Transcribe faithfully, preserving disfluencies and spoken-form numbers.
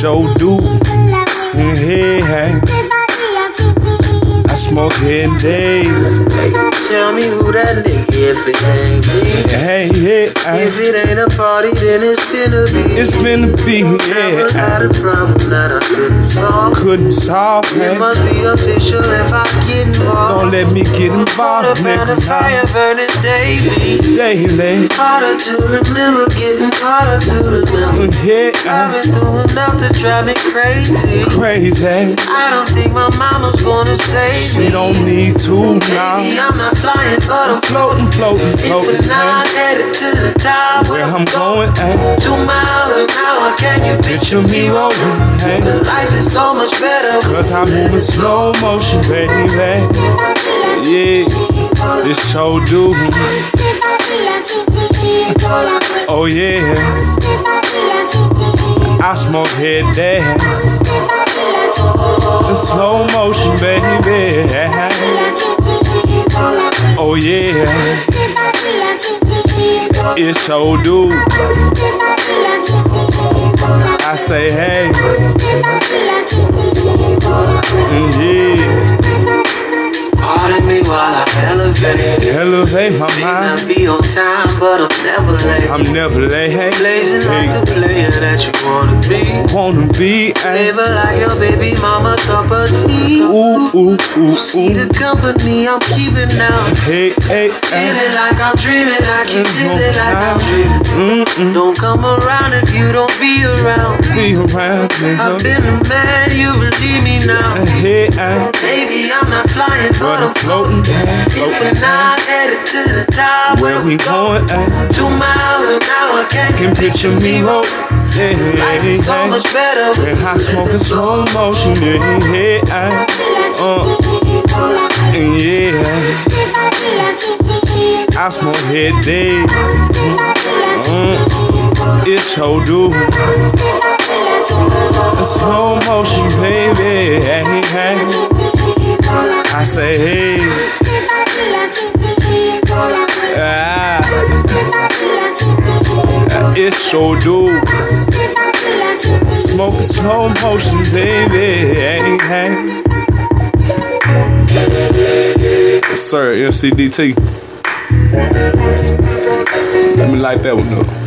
sure do. Hey, hey. I smoke here and day. Hey, tell me who that nigga if it ain't me. Hey, yeah. If it ain't a party, then it's finna be. It's finna be, yeah. Never had a problem that I couldn't solve. Couldn't solve, It man. must be official if I get involved. Don't let me get involved, Put a pound nigga. of fire burning daily. Daily. Harder to remember, getting harder to remember. Yeah, I've been through enough to drive me crazy. crazy. I don't think my mama's gonna save She me. don't need to now. Baby, I'm not flying, but I'm Floating, floating, If floating. we're not Hey. headed to the top, Where I'm going, hey. Two miles an hour, can you picture Picture me rolling, hey. Cause life is so much better. Cause I'm moving slow motion, baby. Yeah, this show do. Oh yeah, I smoke head there. In slow motion, baby. Oh yeah, it sure do. I say hey, mm, yeah. Pardon me while I elevate. Elevate my May not mind. be on time, but I'm never late. I'm never late. Hey, Blazing hey. like the player that you wanna be. Wanna be a Never like your baby mama cup of tea. ooh ooh ooh See the ooh. company I'm keeping now. Hey hey Feeling hey. like I'm dreaming, I keep feeling like I'm dreaming. Mm-mm. Don't come around if you don't be around. Be around, I've nigga. been a man, you believe me now. Hey hey. Baby, I'm not flying, but But I'm I'm floating, hey, If we're floating. not headed to the top, Where we going? Hey. Two miles an hour, can you Can picture me roll. Hey Life hey is so hey. much better. When I smoke in slow motion, yeah, hey hey. Uh, yeah. I smoke head day. Mm, it sure do. In slow motion, baby. Hey, hey. I say hey. Ah, it sure do. Smoke in slow motion, baby. Hey, hey. Yes, sir, F C D T. Let me light that one up.